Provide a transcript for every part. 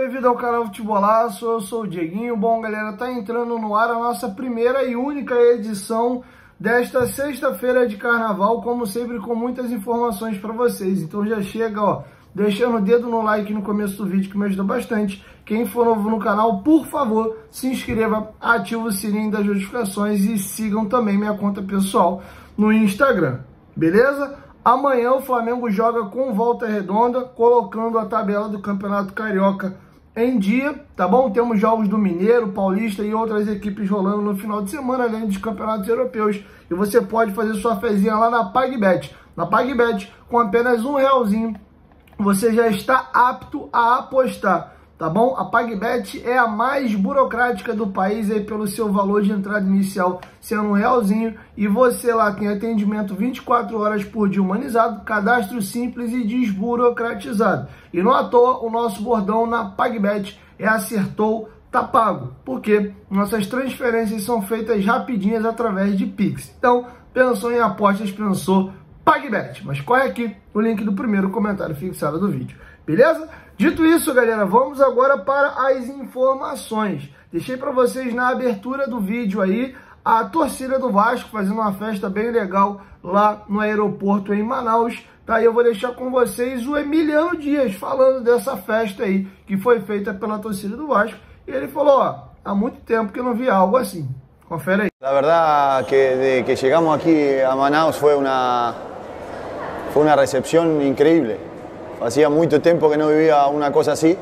bem-vindo ao canal Futebolaço, eu sou o Dieguinho. Bom, galera, tá entrando no ar a nossa primeira e única edição desta sexta-feira de carnaval, como sempre, com muitas informações para vocês. Então já chega, ó, deixando o dedo no like no começo do vídeo, que me ajuda bastante. Quem for novo no canal, por favor, se inscreva, ative o sininho das notificações e sigam também minha conta pessoal no Instagram, beleza? Amanhã o Flamengo joga com Volta Redonda, colocando a tabela do Campeonato Carioca em dia, tá bom? Temos jogos do Mineiro, Paulista e outras equipes rolando no final de semana, além dos campeonatos europeus. E você pode fazer sua fezinha lá na PagBet. Na PagBet, com apenas R$1, você já está apto a apostar, tá bom? A PagBet é a mais burocrática do país aí pelo seu valor de entrada inicial sendo R$1, e você lá tem atendimento 24 horas por dia humanizado, cadastro simples e desburocratizado. E não à toa o nosso bordão na PagBet é acertou, tá pago, porque nossas transferências são feitas rapidinhas através de Pix. Então, pensou em apostas, pensou PagBet, mas corre aqui o link do primeiro comentário fixado do vídeo, beleza? Dito isso, galera, vamos agora para as informações. Deixei para vocês na abertura do vídeo aí a torcida do Vasco fazendo uma festa bem legal lá no aeroporto em Manaus. Tá, aí eu vou deixar com vocês o Emiliano Dias falando dessa festa aí que foi feita pela torcida do Vasco. E ele falou, ó, há muito tempo que eu não vi algo assim. Confere aí. La verdad que desde que llegamos aquí a Manaus fue una recepción increíble. Hacía mucho tiempo que no vivía una cosa así.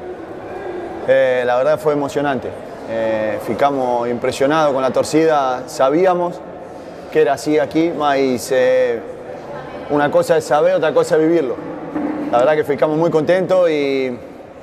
La verdad fue emocionante. Ficamos impresionados con la torcida. Sabíamos que era así aquí, mas una cosa es saber, otra cosa es vivirlo. La verdad que ficamos muy contentos y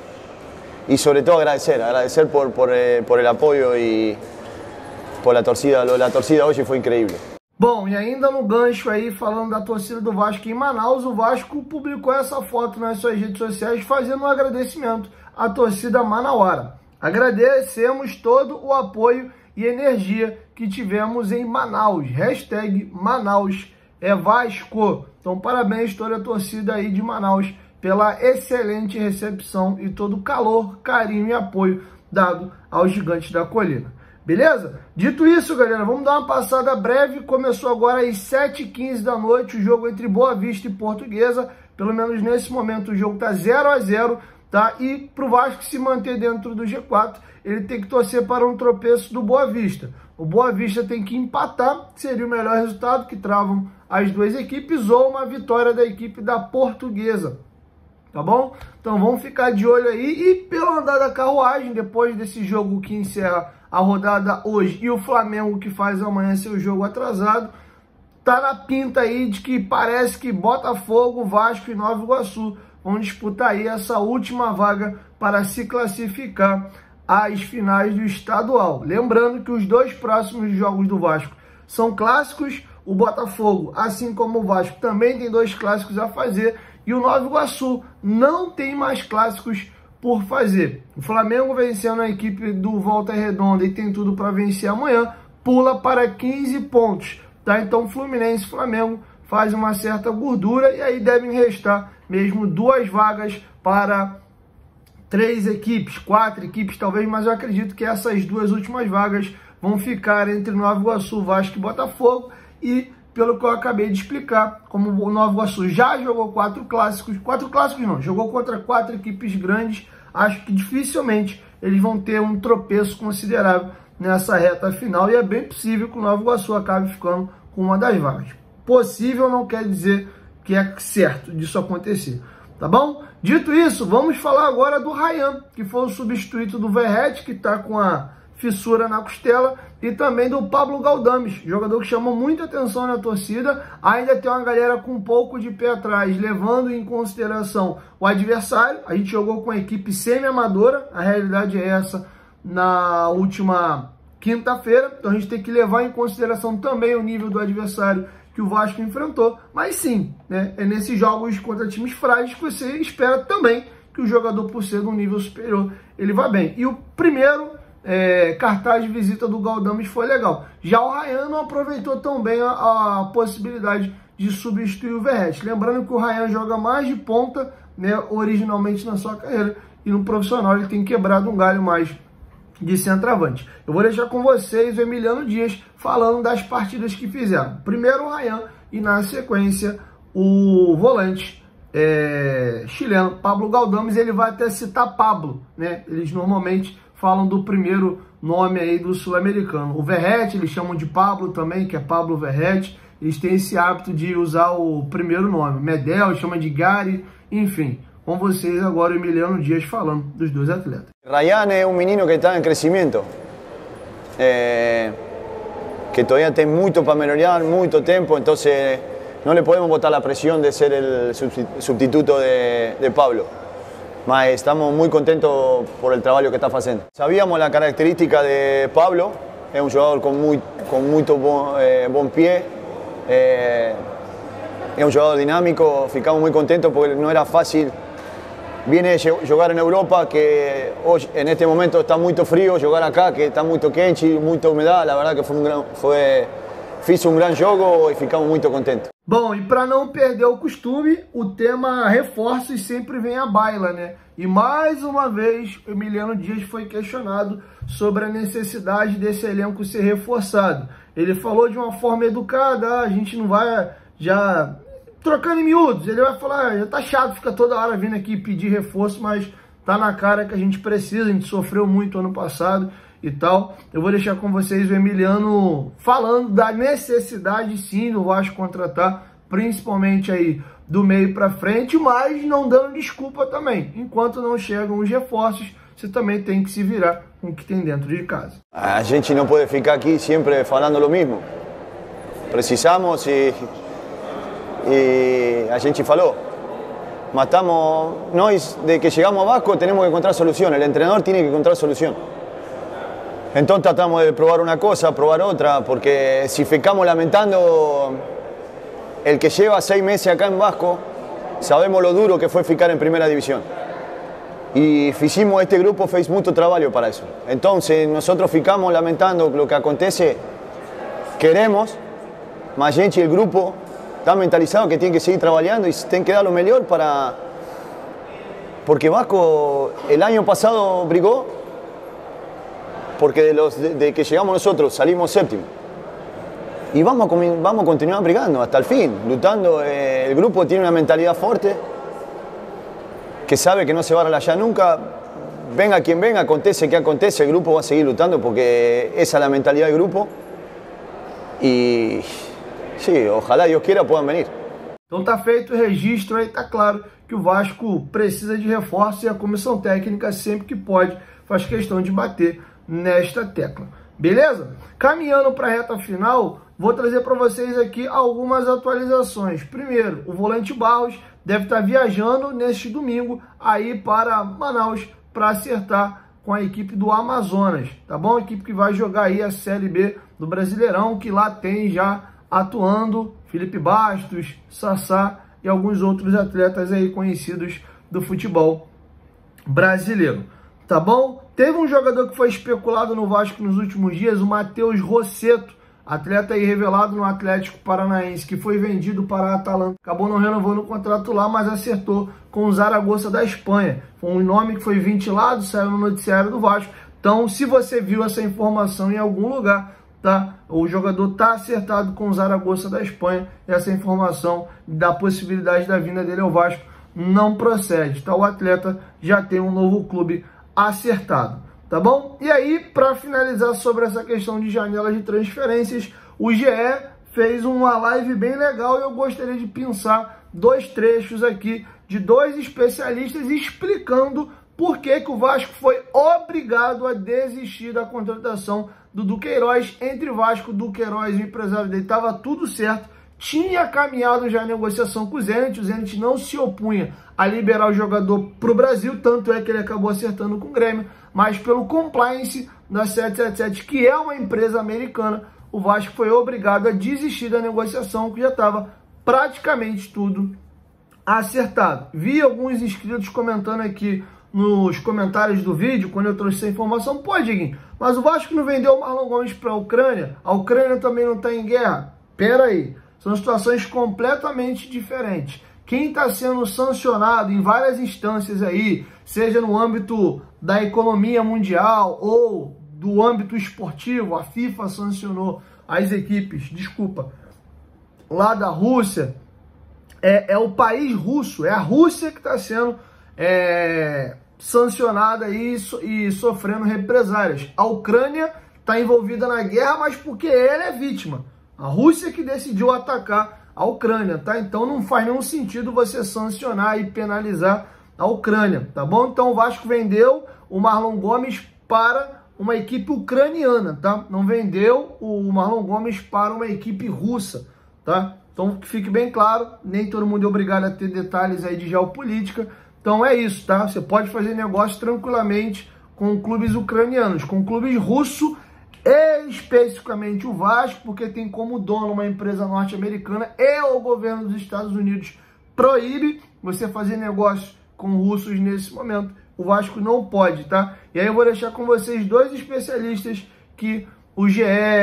sobre todo agradecer por el apoyo y por la torcida. Lo de la torcida hoy fue increíble. Bom, e ainda no gancho aí, falando da torcida do Vasco em Manaus, o Vasco publicou essa foto nas suas redes sociais fazendo um agradecimento à torcida manauara. Agradecemos todo o apoio e energia que tivemos em Manaus. Hashtag Manaus é Vasco. Então, parabéns toda a torcida aí de Manaus pela excelente recepção e todo o calor, carinho e apoio dado aos gigantes da colina. Beleza? Dito isso, galera, vamos dar uma passada breve. Começou agora às 7h15 da noite o jogo entre Boa Vista e Portuguesa. Pelo menos nesse momento o jogo tá 0-0, tá? E pro Vasco se manter dentro do G4, ele tem que torcer para um tropeço do Boa Vista. O Boa Vista tem que empatar, seria o melhor resultado, que travam as duas equipes, ou uma vitória da equipe da Portuguesa. Tá bom? Então vamos ficar de olho aí. E pelo andar da carruagem, depois desse jogo que encerra a rodada hoje e o Flamengo que faz amanhã seu jogo atrasado, tá na pinta aí de que parece que Botafogo, Vasco e Nova Iguaçu vão disputar aí essa última vaga para se classificar às finais do estadual. Lembrando que os dois próximos jogos do Vasco são clássicos. O Botafogo, assim como o Vasco, também tem dois clássicos a fazer, e o Nova Iguaçu não tem mais clássicos por fazer. O Flamengo, vencendo a equipe do Volta Redonda e tem tudo para vencer amanhã, pula para 15 pontos, tá? Então Fluminense e Flamengo fazem uma certa gordura, e aí devem restar mesmo duas vagas para 3 equipes, 4 equipes talvez, mas eu acredito que essas duas últimas vagas vão ficar entre Nova Iguaçu, Vasco e Botafogo. E pelo que eu acabei de explicar, como o Nova Iguaçu já jogou 4 clássicos não, jogou contra 4 equipes grandes, acho que dificilmente eles vão ter um tropeço considerável nessa reta final, e é bem possível que o Nova Iguaçu acabe ficando com uma das vagas. Possível não quer dizer que é certo disso acontecer, tá bom? Dito isso, vamos falar agora do Ryan, que foi o substituto do Verratti, que está com a fissura na costela, e também do Pablo Galdames, jogador que chamou muita atenção na torcida. Ainda tem uma galera com um pouco de pé atrás, levando em consideração o adversário. A gente jogou com a equipe semi-amadora, a realidade é essa, na última quinta-feira, então a gente tem que levar em consideração também o nível do adversário que o Vasco enfrentou. Mas sim, né, é nesses jogos contra times frágeis que você espera também que o jogador, por ser de um nível superior, ele vá bem. E o primeiro cartaz de visita do Galdames foi legal. Já o Ryan não aproveitou tão bem a possibilidade de substituir o Verratti. Lembrando que o Ryan joga mais de ponta, né, originalmente na sua carreira, e no profissional ele tem quebrado um galho mais de centroavante. Eu vou deixar com vocês o Emiliano Dias falando das partidas que fizeram. Primeiro o Ryan e na sequência o volante chileno Pablo Galdames. Ele vai até citar Pablo, né? Eles normalmente falam do primeiro nome aí do sul-americano. O Verratti eles chamam de Pablo também, que é Pablo Verratti. Eles têm esse hábito de usar o primeiro nome. Medel chama de Gary, enfim. Com vocês agora o Emiliano Dias falando dos dois atletas. Ryan es un menino que está en crecimiento, que todavía tiene mucho para mejorar, mucho tiempo, entonces no le podemos botar la presión de ser el sustituto de Pablo. Mas estamos muy contentos por el trabajo que está haciendo. Sabíamos la característica de Pablo, es un jugador con muy buen pie, es un jugador dinámico, ficamos muy contentos porque no era fácil. Viene de jugar en Europa, que hoy en este momento está muy frío, jugar acá, que está muy quente, muita humedad, la verdad que fiz um grande jogo e ficamos muito contentes. Bom, e para não perder o costume, o tema reforços sempre vem à baila, né? E mais uma vez, o Emiliano Dias foi questionado sobre a necessidade desse elenco ser reforçado. Ele falou de uma forma educada, a gente não vai já trocando em miúdos, ele vai falar, já tá chato, fica toda hora vindo aqui pedir reforço, mas tá na cara que a gente precisa, a gente sofreu muito ano passado e tal. Eu vou deixar com vocês o Emiliano falando da necessidade sim do Vasco contratar, principalmente aí do meio para frente, mas não dando desculpa também. Enquanto não chegam os reforços, você também tem que se virar com o que tem dentro de casa. A gente não pode ficar aqui sempre falando o mesmo. Precisamos e a gente falou. Mas nós, de que chegamos a Vasco, temos que encontrar solução. O treinador tem que encontrar solução. Então tratamos de probar uma coisa, probar outra, porque se ficamos lamentando, el que lleva 6 meses acá en Vasco, sabemos lo duro que fue ficar en primera división. Y este grupo fez mucho trabajo para eso. Entonces nosotros ficamos lamentando lo que acontece, queremos, mas gente y el grupo está mentalizado que tiene que seguir trabajando y tiene que dar lo mejor para... Porque Vasco el año pasado brigó, porque de que llegamos nosotros salimos séptimo. Y vamos a continuar brigando hasta el fin, luchando. El grupo tiene una mentalidad fuerte, que sabe que no se va a relajar nunca. Venga quien venga, acontece que acontece, el grupo va a seguir luchando porque esa es la mentalidad del grupo. Y sí, ojalá Dios quiera puedan venir. Então tá feito o registro aí, tá claro que o Vasco precisa de reforço e a comissão técnica sempre que pode faz questão de bater nesta tecla. Beleza? Caminhando para a reta final, vou trazer para vocês aqui algumas atualizações. Primeiro, o volante Barros deve estar viajando neste domingo aí para Manaus para acertar com a equipe do Amazonas, tá bom? A equipe que vai jogar aí a Série B do Brasileirão, que lá tem já atuando Felipe Bastos, Sassá e alguns outros atletas aí conhecidos do futebol brasileiro, tá bom? Teve um jogador que foi especulado no Vasco nos últimos dias, o Matheus Rossetto, atleta aí revelado no Atlético Paranaense, que foi vendido para a Atalanta. Acabou não renovando o contrato lá, mas acertou com o Zaragoza da Espanha. Foi um nome que foi ventilado, saiu no noticiário do Vasco. Então, se você viu essa informação em algum lugar, tá? O jogador está acertado com o Zaragoza da Espanha. Essa informação da possibilidade da vinda dele ao Vasco não procede, tá? O atleta já tem um novo clube acertado, tá bom? E aí, para finalizar sobre essa questão de janela de transferências, o GE fez uma live bem legal e eu gostaria de pensar 2 trechos aqui de 2 especialistas explicando por que o Vasco foi obrigado a desistir da contratação do Duqueiroz. Entre Vasco, Duqueiroz e o empresário dele estava tudo certo, tinha caminhado já a negociação com o Zenit não se opunha a liberar o jogador para o Brasil, tanto é que ele acabou acertando com o Grêmio, mas pelo compliance da 777, que é uma empresa americana, o Vasco foi obrigado a desistir da negociação, que já estava praticamente tudo acertado. Vi alguns inscritos comentando aqui nos comentários do vídeo, quando eu trouxe essa informação, pô, Diguinho, mas o Vasco não vendeu o Marlon Gomes para a Ucrânia também não está em guerra? Pera aí, são situações completamente diferentes. Quem está sendo sancionado em várias instâncias aí, seja no âmbito da economia mundial ou do âmbito esportivo, a FIFA sancionou as equipes, lá da Rússia, é o país russo, é a Rússia que está sendo sancionada aí e sofrendo represálias. A Ucrânia está envolvida na guerra, mas porque ela é vítima. A Rússia que decidiu atacar a Ucrânia, tá? Então não faz nenhum sentido você sancionar e penalizar a Ucrânia, tá bom? Então o Vasco vendeu o Marlon Gomes para uma equipe ucraniana, tá? Não vendeu o Marlon Gomes para uma equipe russa, tá? Então que fique bem claro, nem todo mundo é obrigado a ter detalhes aí de geopolítica. Então é isso, tá? Você pode fazer negócio tranquilamente com clubes ucranianos, com clubes russos, especificamente o Vasco, porque tem como dono uma empresa norte-americana e o governo dos Estados Unidos proíbe você fazer negócio com russos nesse momento. O Vasco não pode, tá? E aí eu vou deixar com vocês dois especialistas que o GE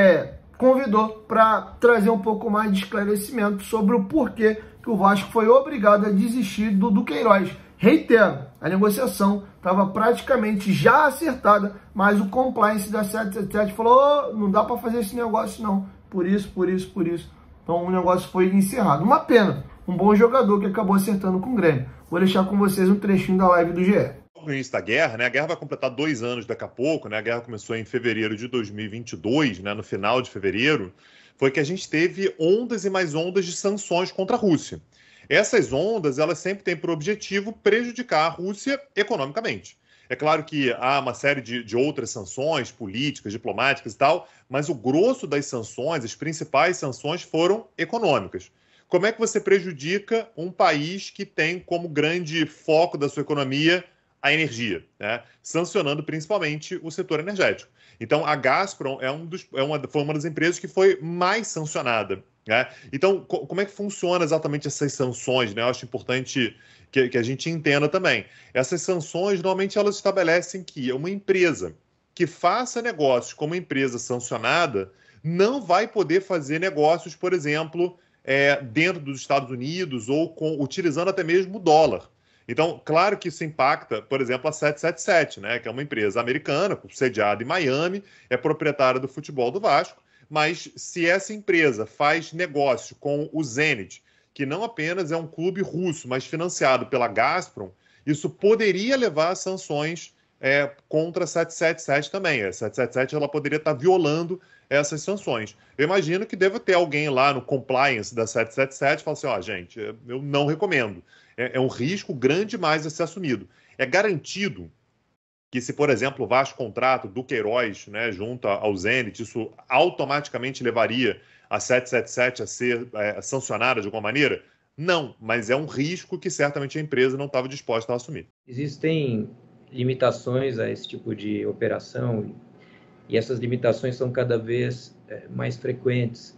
convidou para trazer um pouco mais de esclarecimento sobre o porquê que o Vasco foi obrigado a desistir do Queiroz. Reitero, a negociação estava praticamente já acertada, mas o compliance da 777 falou, não dá para fazer esse negócio não, por isso. Então o negócio foi encerrado. Uma pena, um bom jogador que acabou acertando com o Grêmio. Vou deixar com vocês um trechinho da live do GE. No início da guerra, né? A guerra vai completar 2 anos daqui a pouco, né? A guerra começou em fevereiro de 2022, né? No final de fevereiro, foi que a gente teve ondas e mais ondas de sanções contra a Rússia. Essas ondas, elas sempre têm por objetivo prejudicar a Rússia economicamente. É claro que há uma série de outras sanções políticas, diplomáticas e tal, mas o grosso das sanções, as principais sanções foram econômicas. Como é que você prejudica um país que tem como grande foco da sua economia a energia, né? Sancionando principalmente o setor energético. Então, a Gazprom foi uma das empresas que foi mais sancionada, né? Então, como é que funciona exatamente essas sanções, né? Eu acho importante que a gente entenda também. Essas sanções, normalmente, elas estabelecem que uma empresa que faça negócios como empresa sancionada não vai poder fazer negócios, por exemplo, dentro dos Estados Unidos ou utilizando até mesmo o dólar. Então, claro que isso impacta, por exemplo, a 777, né, que é uma empresa americana, sediada em Miami, é proprietária do futebol do Vasco, mas se essa empresa faz negócio com o Zenit, que não apenas é um clube russo, mas financiado pela Gazprom, isso poderia levar a sanções contra a 777 também. A 777 ela poderia estar violando essas sanções. Eu imagino que deva ter alguém lá no compliance da 777 que fala assim, gente, eu não recomendo. É um risco grande demais a ser assumido. É garantido que se, por exemplo, o Vasco contrato do Queiroz, né, junto ao Zenit, isso automaticamente levaria a 777 a ser sancionada de alguma maneira? Não, mas é um risco que certamente a empresa não estava disposta a assumir. Existem limitações a esse tipo de operação e essas limitações são cada vez mais frequentes.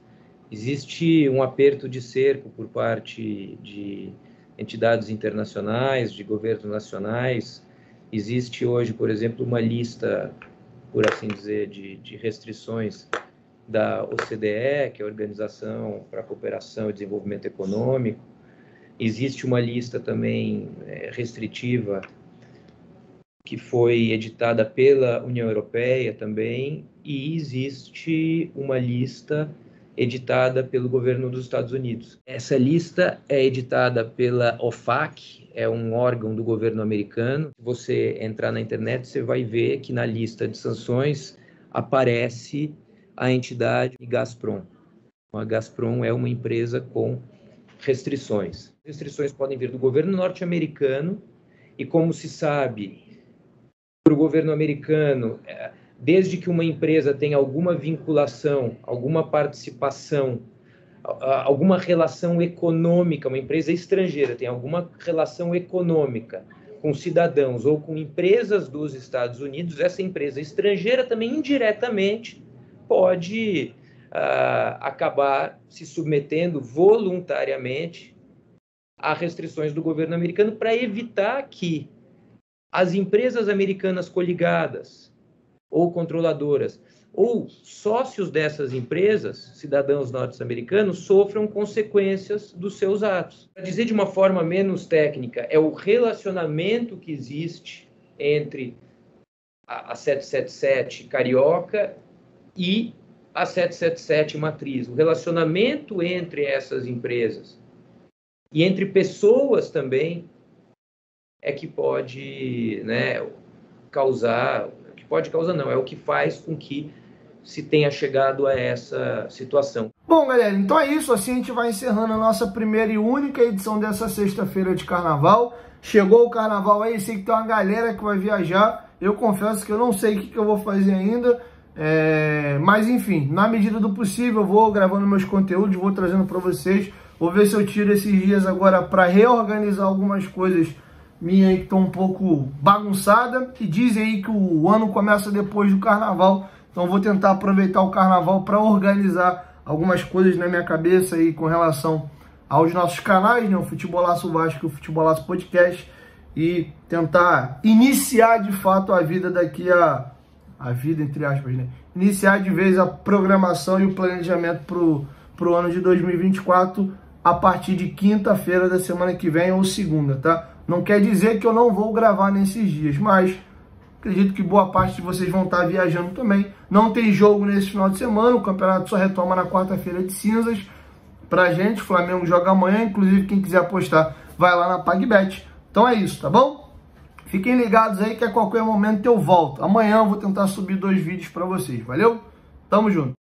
Existe um aperto de cerco por parte de entidades internacionais, de governos nacionais. Existe hoje, por exemplo, uma lista, por assim dizer, de restrições da OCDE, que é a Organização para a Cooperação e Desenvolvimento Econômico. Existe uma lista também restritiva que foi editada pela União Europeia também, e existe uma lista editada pelo governo dos Estados Unidos. Essa lista é editada pela OFAC, é um órgão do governo americano. Se você entrar na internet, você vai ver que na lista de sanções aparece a entidade Gazprom. A Gazprom é uma empresa com restrições. Restrições podem vir do governo norte-americano e, como se sabe, para o governo americano, desde que uma empresa tenha alguma vinculação, alguma participação, alguma relação econômica, uma empresa estrangeira tem alguma relação econômica com cidadãos ou com empresas dos Estados Unidos, essa empresa estrangeira também indiretamente pode acabar se submetendo voluntariamente a restrições do governo americano para evitar que as empresas americanas coligadas ou controladoras ou sócios dessas empresas, cidadãos norte-americanos, sofram consequências dos seus atos. Para dizer de uma forma menos técnica, é o relacionamento que existe entre a 777 carioca e a 777 matriz. O relacionamento entre essas empresas e entre pessoas também é que pode, né, causar, que pode causar não, é o que faz com que se tenha chegado a essa situação. Bom, galera, então é isso. Assim a gente vai encerrando a nossa primeira e única edição dessa sexta-feira de carnaval. Chegou o carnaval aí, sei que tem uma galera que vai viajar. Eu confesso que eu não sei o que eu vou fazer ainda. Mas enfim, na medida do possível, eu vou gravando meus conteúdos, vou trazendo para vocês. Vou ver se eu tiro esses dias agora para reorganizar algumas coisas minhas aí que estão um pouco bagunçadas. E dizem aí que o ano começa depois do carnaval. Então vou tentar aproveitar o carnaval para organizar algumas coisas na minha cabeça aí com relação aos nossos canais, né? O Futebolaço Vasco e o Futebolaço Podcast. E tentar iniciar de fato a vida daqui a vida, entre aspas, né? Iniciar de vez a programação e o planejamento pro ano de 2024 a partir de quinta-feira da semana que vem ou segunda, tá? Não quer dizer que eu não vou gravar nesses dias, mas acredito que boa parte de vocês vão estar viajando também. Não tem jogo nesse final de semana, o campeonato só retoma na quarta-feira de cinzas pra gente. O Flamengo joga amanhã, inclusive quem quiser apostar vai lá na PagBet. Então é isso, tá bom? Fiquem ligados aí que a qualquer momento eu volto. Amanhã eu vou tentar subir 2 vídeos pra vocês, valeu? Tamo junto!